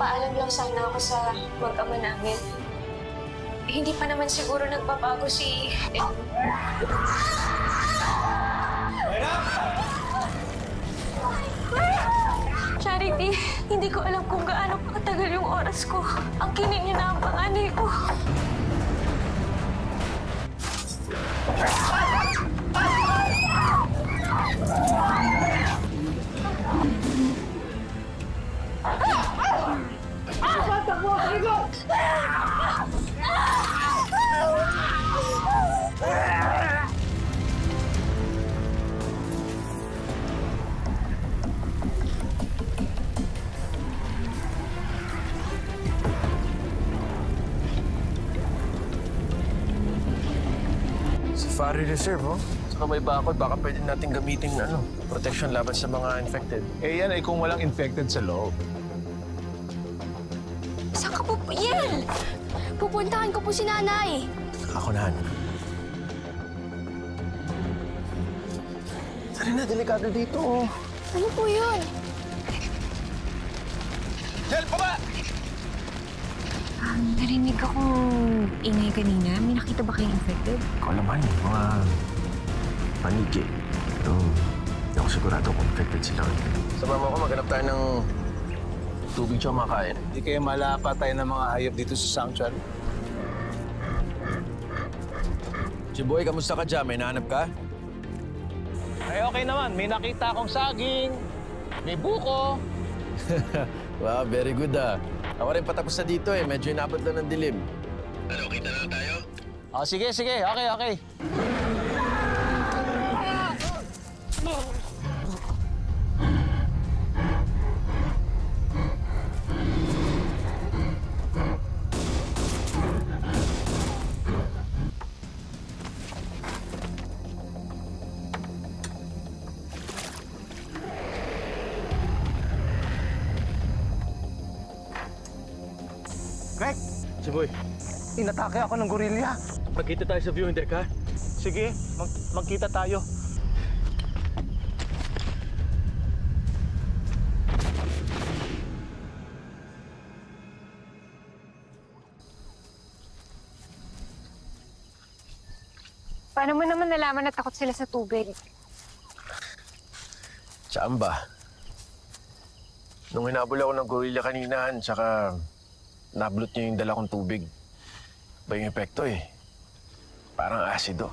Magpapaalam lang sana ako sa mag-ama namin. Hindi pa naman siguro nagbabago si... Charity, hindi ko alam kung gaano katagal yung oras ko. Ang kinin niya na ang panganay ko. Safari Reserve, oh. Saka may bakod, baka pwede natin gamitin, protection laban sa mga infected. Eh yan ay kung walang infected sa loob. Saan ka po, Yel? Pupuntahan ko po si nanay. Ako na, Han. Tara na, delikado dito, oh. Ano po yun? Jel, baba! Narinig akong ingay kanina. May nakita ba kayong infected? Ikaw naman, mga panigi. Pero hindi ako sigurado kung infected sila. Sa mama ko, maghanap tayo ng tubig siya makain. Hindi kayo malapa tayo ng mga hayop dito sa sanctuary. Si Boy, kamusta ka dyan? May nahanap ka? Ay, okay naman. May nakita akong saging. May buko. Wow, very good, ah. Ako rin patapos na dito, eh. Medyo inabot lang ng dilim. Ano, kita na tayo? Oh, sige. Okay. Greg! Si Boy, Inatake ako ng gorilla. magkita tayo sa viewing deck, ha? Sige, magkita tayo. Paano mo naman nalaman na takot sila sa tubig? Saan ba? Nung hinabol ako ng gorilla kanina, tsaka nablot niya yung dala kong tubig. Ba yung epekto, eh? Parang asido.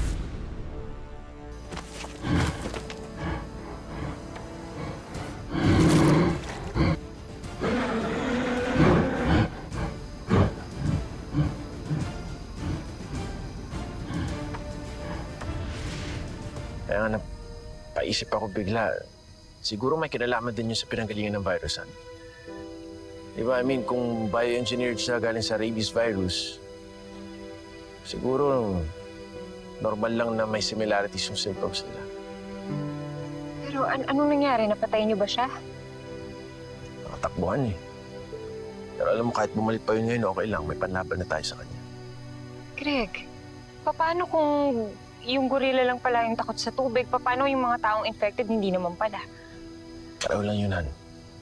Kaya nga napaisip ako bigla, siguro may kinalaman din yun sa pinanggalingan ng virusan. Diba, I mean, kung bioengineered siya galing sa rabies virus, siguro normal lang na may similarities yung symptoms nila. Pero anong nangyari? Napatayin niyo ba siya? Nakatakbuhan, eh. Pero alam mo, kahit bumalik pa yun ngayon, okay lang. May panlaban na tayo sa kanya. Greg, paano kung yung gorilla lang pala yung takot sa tubig? Paano yung mga taong infected hindi naman pala? Pareho lang yun, Han.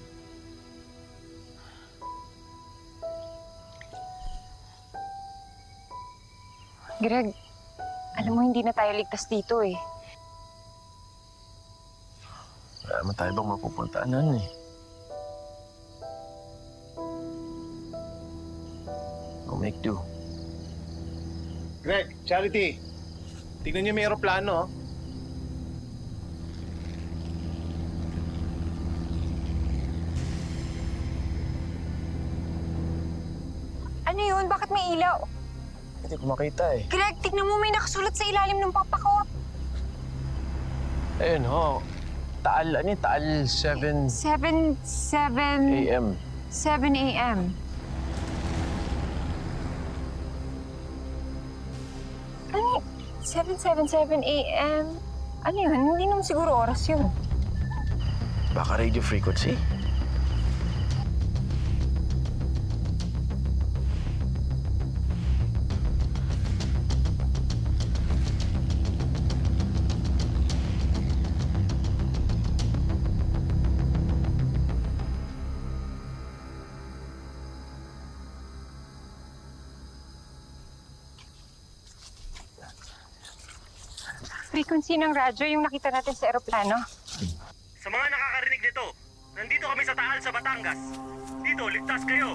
Greg, alam mo hindi na tayo ligtas dito, eh. Wala naman tayo bang mapupuntaan nun, eh. Go make do. Greg, Charity. Tignan niyo may aeroplano, oh. Ano yun? Bakit may ilaw? Hindi ko makita, eh. Greg, tignan mo may nakasulat sa ilalim ng papakot. Ayun, ho. Taal 7 7 a.m. 7 a.m. Ano? 7:77 a.m. Ano yun? Hindi naman siguro oras yun. Baka radio frequency? frequency ng radyo yung nakita natin sa eroplano. Sa mga nakakarinig nito, nandito kami sa Taal sa Batangas. Dito, ligtas kayo.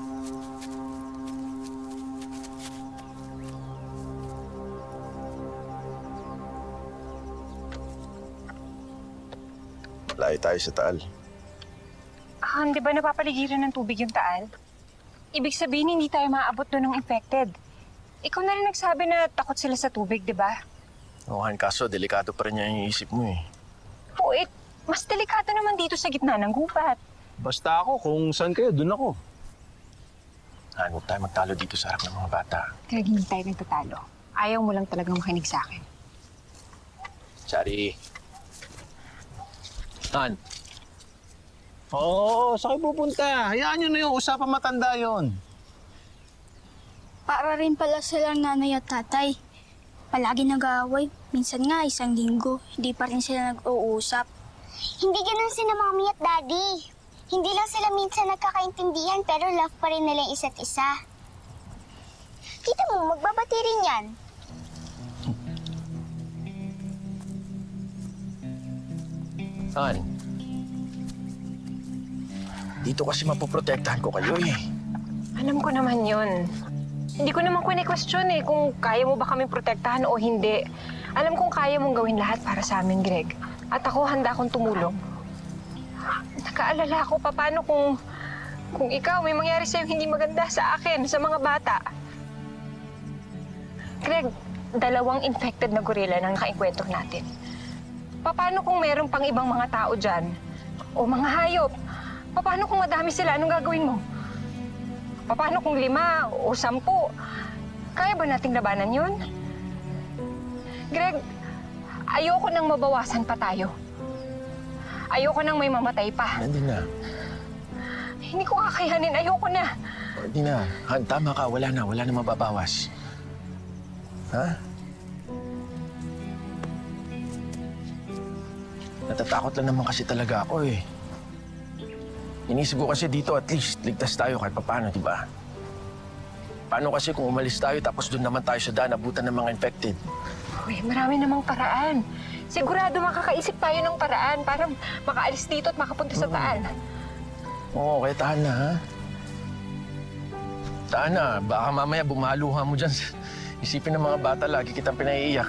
Layo tayo sa Taal. Di ba napapaligiran ng tubig yung Taal? Ibig sabihin, hindi tayo maaabot doon ng infected. Ikaw na rin nagsabi na takot sila sa tubig, di ba? Oo, Han, kaso delikado pa rin yung isip mo eh. Mas delikado naman dito sa gitna ng gubat. Basta ako, kung saan kayo, dun ako. Han, huwag tayo magtalo dito sa harap ng mga bata. Kaya hindi tayo nagtatalo. Ayaw mo lang talagang makinig sa akin. Sorry. Han. Oo, saan kayo pupunta? Hayaan nyo na yung usapang matanda yon. Para rin pala silang nanay at tatay. Palagi nag-aaway. Minsan nga, 1 linggo. Hindi pa rin sila nag-uusap. Hindi ganun sila mommy at daddy. Hindi lang sila minsan nagkakaintindihan pero love pa rin nila yung isa't isa. Kita mo, magbabati rin yan. Han. Dito kasi mapoprotektahan ko kayo eh. Alam ko naman yun. Hindi ko naman question eh kung kaya mo ba kami protektahan o hindi. Alam kong kaya mong gawin lahat para sa amin, Greg. At ako handa akong tumulong. Nakaalala ako, paano kung ikaw may mangyari sa'yo hindi maganda sa akin, sa mga bata. Greg, 2 infected na gorilla na nakainkwentro natin. Paano kung meron pang ibang mga tao dyan? O mga hayop? Paano kung madami sila? Anong gagawin mo? Paano kung 5 o 10? Kaya ba nating labanan yun? Greg, ayoko nang mabawasan pa tayo. Ayoko nang may mamatay pa. Hindi na. Hindi ko kakayanin. Ayoko na. Hindi na. Han, tama ka. Wala na mababawas. Ha? Natatakot lang naman kasi talaga ako eh. Inisip ko kasi dito at least ligtas tayo kahit paano, di ba? Paano kasi kung umalis tayo tapos doon naman tayo sa daan abutan ng mga infected? Uy, marami namang paraan. Sigurado makakaisip tayo ng paraan para makaalis dito at makapunta sa Taal. Oo, kaya tahan na, ha? Tahan na. Baka mamaya bumaluha mo dyan. Isipin ng mga bata, lagi kitang pinaiiyak.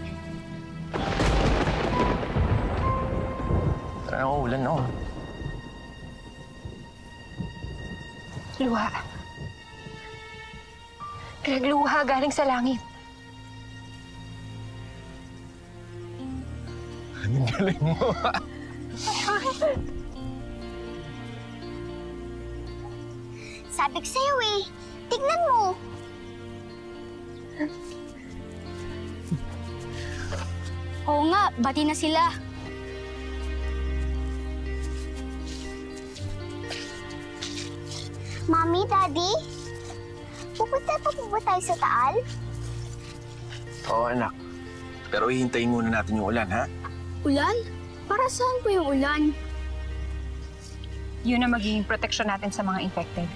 Tara na, ulan na, oh. Luha. Greg, luha galing sa langit. Anong galing mo? Sabi ko sa'yo eh, tignan mo. Oo nga, bati na sila. Mommy, Daddy, pupunta pa po ba tayo sa Taal? Oo, anak. Pero hihintayin muna natin yung ulan, ha? Ulan? Para saan po yung ulan? Yun ang magiging protection natin sa mga infected.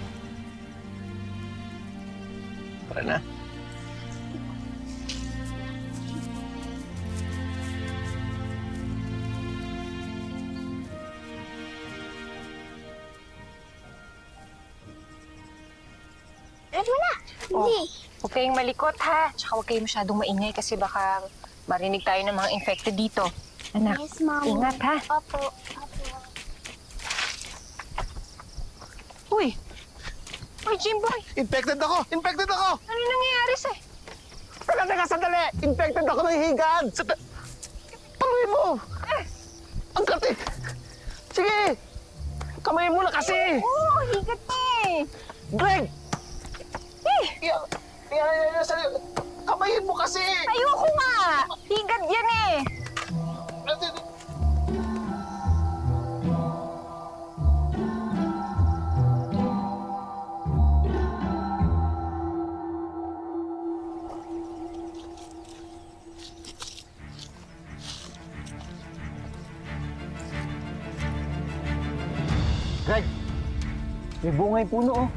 Tara na. Ano na? Hindi. Huwag kayong malikot, ha? Tsaka huwag kayong masyadong maingay kasi baka marinig tayo ng mga infected dito. Anak, Yes, Mommy. ingat, ha? Opo. Uy! Uy, Jimboy! Infected ako! Infected ako! Ano nangyayari sa'yo? Teka, sandali! Infected ako ng higad! Paluin mo! Ang kati! Sige! Kamayin mo na kasi! Oo, higat na eh! Greg! Yan, sa'yo! Kamayin mo kasi! Ayoko nga! Higat yan eh! Greg! May bunga yung puno, oh.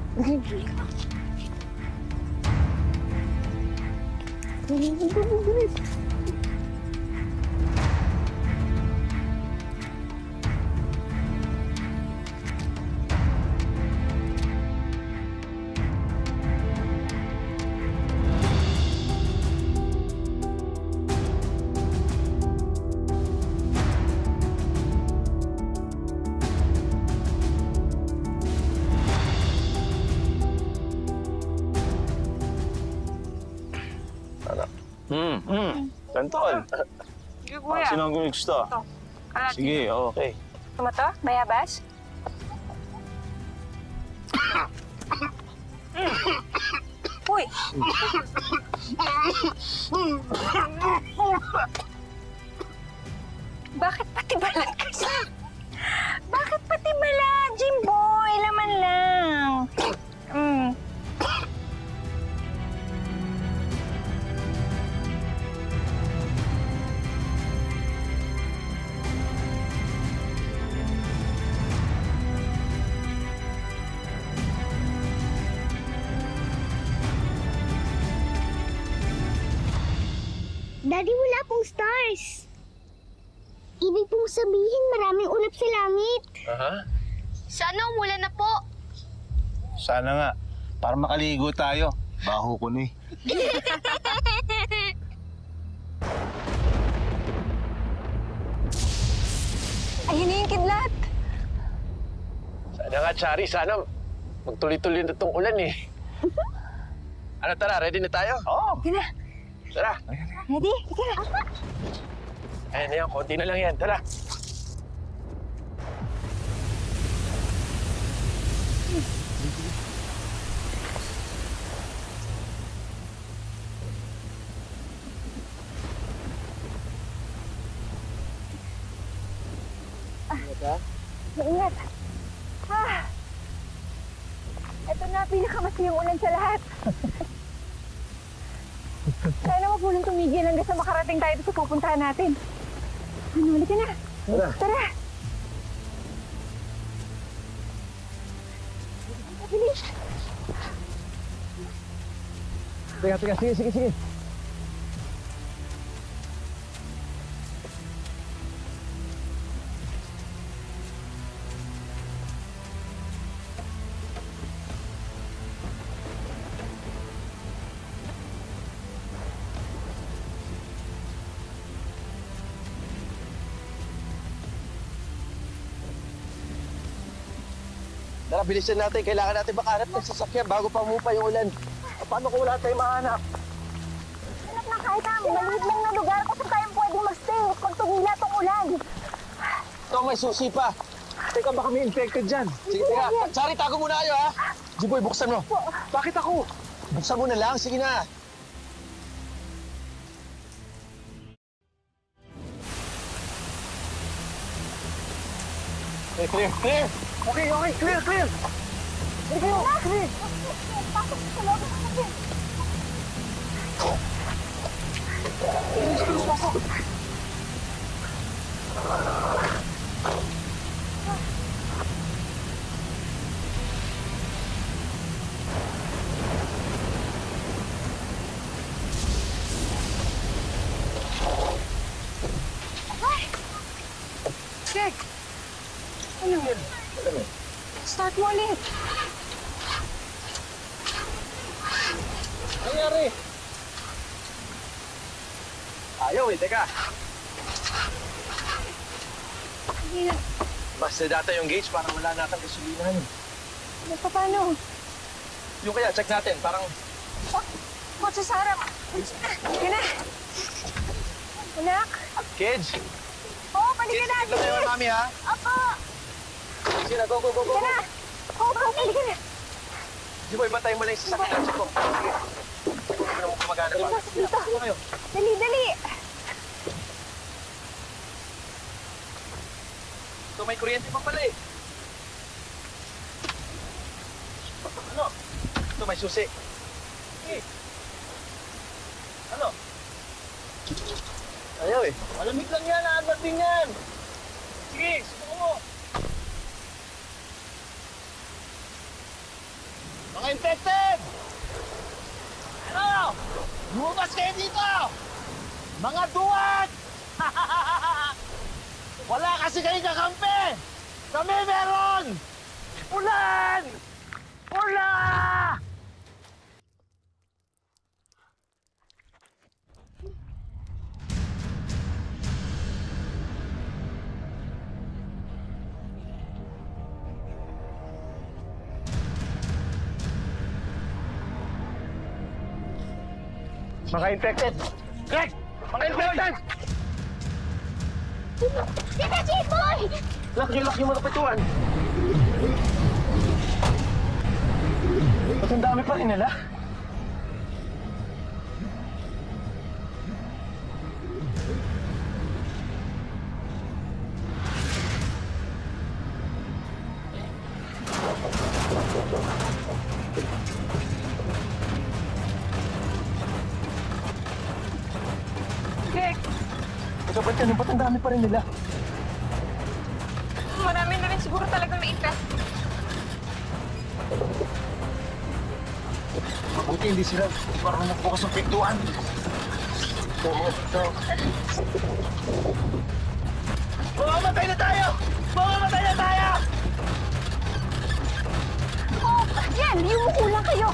Santol. Sige, kuya. Sino ang gusto? Kalat. Sige, okay. Gusto mo to? Mayabas? Uy! Bakit pati balat kasi? Bakit pati balat, Jimboy? Laman lang. Daddy, wala pong stars. Ibig pong sabihin maraming ulap sa langit. Aha. Sana umulan na po. Sana nga. Para makaligo tayo. Baho ko na eh. Ayun na yung kidlat. Sana nga, Chari. Sana magtuloy-tuloy na itong ulan eh. Ano, tara. Ready na tayo? Oo. Sige na. Tara. Ready? Sige na. Ayan na yan. Konti na lang yan. Tara. Maingat. Ito na, pinakamasayang ulan sa lahat. Sana wag mo nang tumigil hanggang sa makarating tayo sa pupuntahan natin. Ano, halika na. Tara. Tara. Bilis. Teka. Sige. Tara, bilisan natin. Kailangan natin makahanap ng sasakyan bago pa umupa yung ulan. Paano kung wala tayong mahanap? Hanap na kahit maliit lang na lugar kung saan tayo pwedeng magstay pag tumila tong ulan. Ito, may susi pa. Teka, baka may infected dyan. Sige, teka. Chari, tago muna kayo, ha? Jiboy, buksan mo. Bakit ako? Buksan mo na lang. Sige na. Clear. Okay, clear. Sige kayo, clear. Pasok sa loob ng sasakyan. Check. Ano yun? Start mo ulit. Nangyari? Ayaw teka. Basta data yung gauge, parang wala natin gasolinahan. Paano? Yung kaya, check natin, parang... Kotse sa harap. Sige na. Anak. Kids! Oo, balikan Kids, natin. tignan mo yung mami, ha? Apo! Sige na, go. Sige na. Oo, balikan na. Jiboy, bantayin mo lang yung sasakyan. Sige po. Sige. Ano mo kumagana pa? Dito. Kayo. Dali. So, may kuryente pa pala eh. Ano? Ito, may susi. Sige. Ano? Ayaw eh. Malamig lang yan, aangat din yan. Sige, subukan mo. Mga infected! Ano? Lumabas kayo dito! Mga duwag! Wala kasi kayo kakampi! Kami meron! Ulan! Ula! Mga infected, Greg! Mga infected! Tita Jeboy! Lock niyo mga pituan. Ba't ang dami pa rin nila? Greg, Ba't ang dami pa rin nila? marami na rin siguro talagang na-infect. Mabuti hindi sila parang nagbukas ng pintuan. Mamamatay na tayo! Mamamatay na tayo! Oh, yan! Yumuko lang kayo!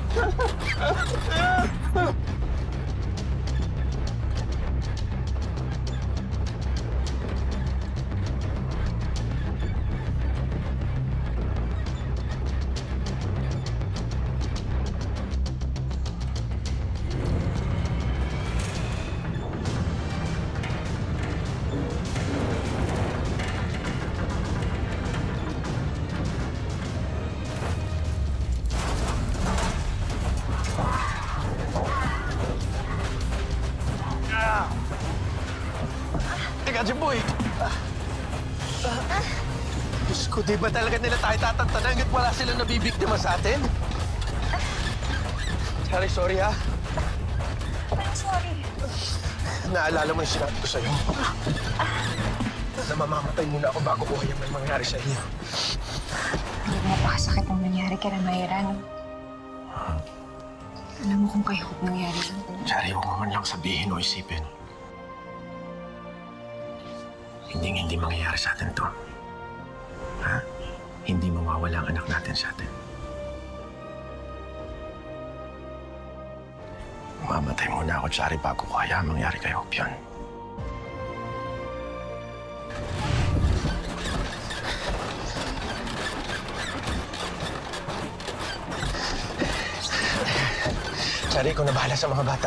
Teka, Jimboy! Diyos ko, di ba talaga nila tayo tatantanan hanggat wala silang nabibiktima sa atin? Sorry ha. Sorry. Naalala mo yung sinabi ko sa'yo. Na mamamatay muna ako bago buhay ang may mangyari sa inyo. Hindi mo napakasakit ang nangyari kay Mayra, no? Alam mo kung kay Hope nangyari yun. Shari, huwag mo man lang sabihin o isipin. Hindi mangyayari sa atin to. Ha? Hindi mawawala ang anak natin sa atin. Mamatay muna ako, Shari, bago ko kaya mangyari kay Hope yun. Shari, ikaw na bahala sa mga bata.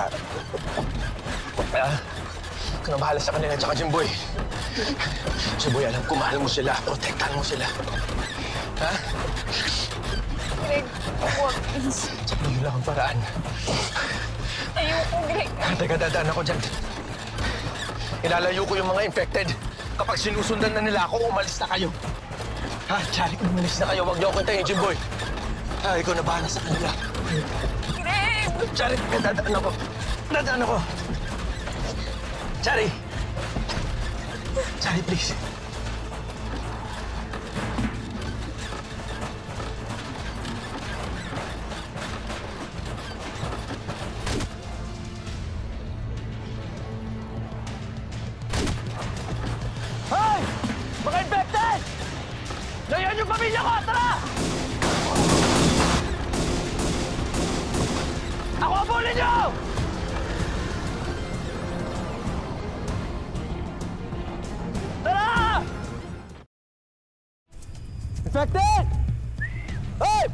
Ikaw na bahala sa kanila at saka Jimboy. Jimboy, alam ko mahal mo sila. Protektahan mo sila. Ha? Greg, huwag. Please. Sabi mo lang ang paraan. Ayoko, Greg. Teka, dadaan ako dyan. Ilalayo ko yung mga infected. Kapag sinusundan na nila ako, umalis na kayo. Ha, Shari, umalis na kayo. Huwag niyo ako hintayin, Jimboy. Ha, ikaw na bahala sa kanila. Greg! Shari, dadaan ako. Dadaan ako. Shari! Shari, please. Hoy! Mga infected! Layan yung pamilya ko! Tara! Ako ang bully niyo! Tara! Infected! Hey!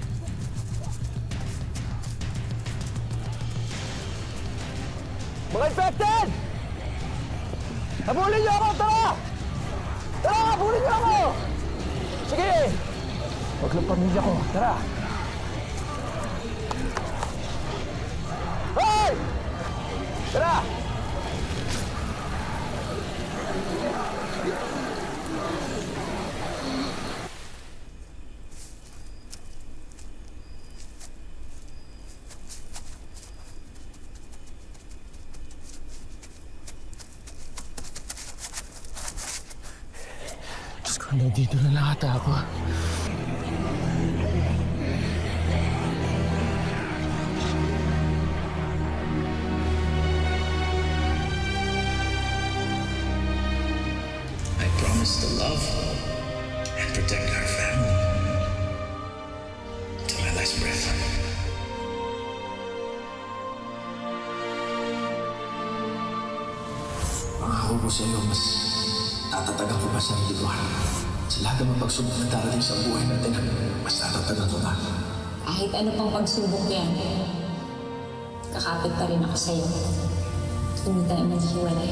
Mga infected! Habulin niyo ako! Tara! Tara! Habulin niyo ako! Sige! Huwag lang pamilya ko. Tara! Hey! Tara! Diyos ko, nandito na lang ata ako. To love and protect our family to my last breath. Pangako ko sa iyo, mas tatatagan ko pa sa sarili ko. Sa lahat ng mga pagsubok na darating sa buhay natin, mas tatatagan ko pa. Kahit ano pang pagsubok yan, kakapit pa rin ako sa'yo. Hindi tayo maghiwalay.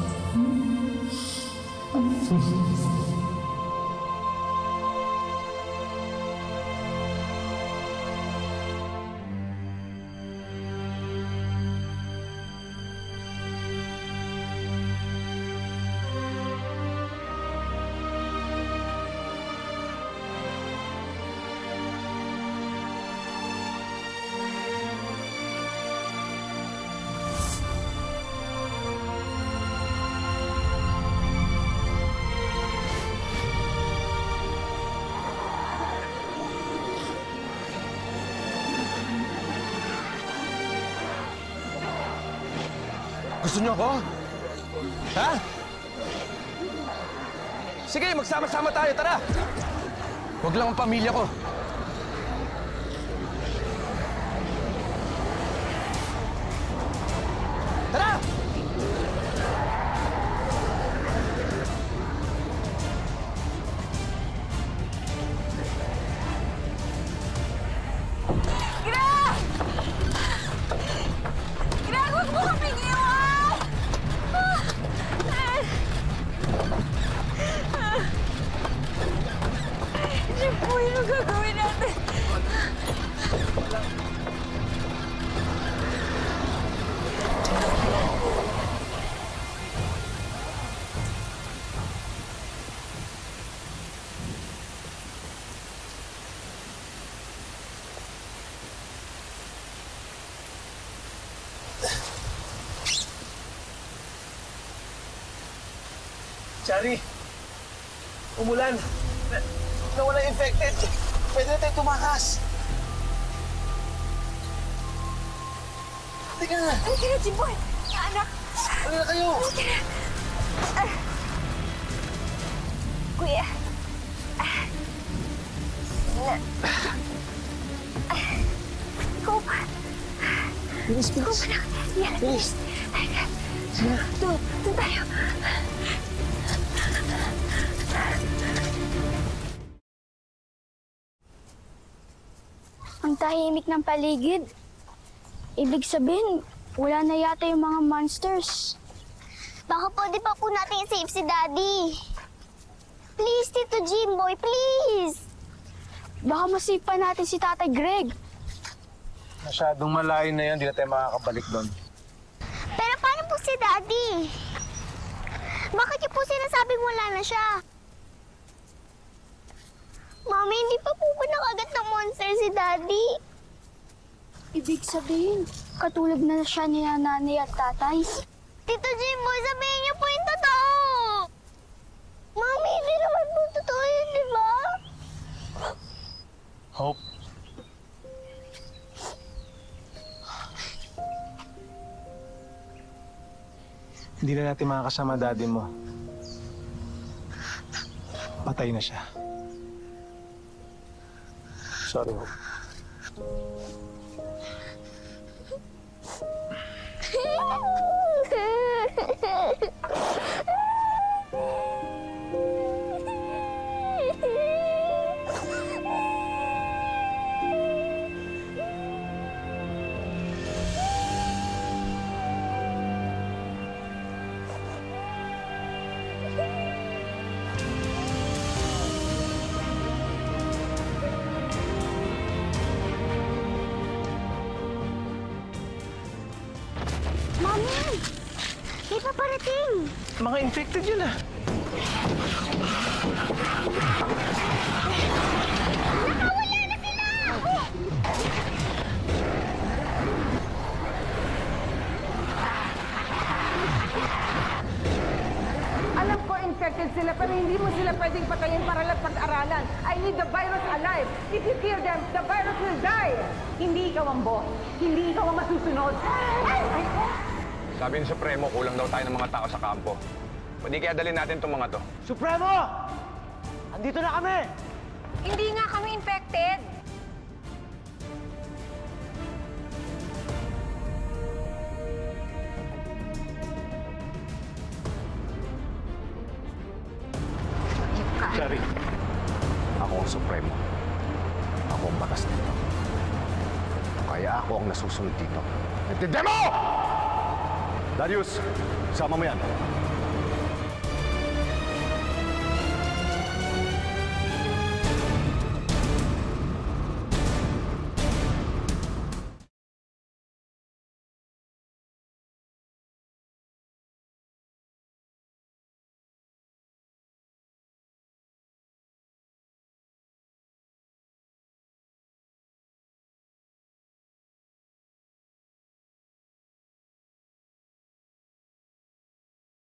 Gusto niyo ako? Ha? Sige, magsama-sama tayo, tara! Huwag lang ang pamilya ko. Tara! Chari, umulan. Nawala infected. Pwede na tayo tumakas. Halika na. Halika na, Jimboy. Anak. Halika na kayo. Halika na. Kuya. Ikaw ba? Bilis, Ikaw bilis. ba na? Yan. Bilis. Halika. Sige. Doon tayo. Ang tahimik ng paligid. Ibig sabihin, wala na yata yung mga monsters. Baka pwede pa po natin i-save si Daddy. Please, Tito Jimboy, please! Baka masipa natin si Tatay Greg. Masyadong malayo na yan, hindi na tayo makakabalik doon. Pero paano po si Daddy? Bakit niyo po sinasabing wala na siya? Mami, hindi pa po ba nakagat ng monster si Daddy? Ibig sabihin, katulad na siya ni nanay at tatay. Tito Jimboy, sabihin niyo po yung totoo! Mami, hindi naman po totoo yun, di ba? Hope. Hindi na natin makakasama daddy mo. Patay na siya. Sorry, Hope. Mami! May paparating! Mga infected yun ah. Nakawala na sila! Alam ko infected sila, pero hindi mo sila pwedeng patayin para lang pag-aralan. I need the virus alive. If you kill them, the virus will die. Hindi ikaw ang boss. Hindi ikaw ang masusunod. Sabi ni Supremo, kulang daw tayo ng mga tao sa kampo. Pwede kaya dalhin natin itong mga to. Supremo! Andito na kami! Hindi nga kami infected. Sorry. Ako ang Supremo. Ako ang batas nito. Kaya ako ang nasusunod dito. Naintindihan mo! Darius, sama mo yan.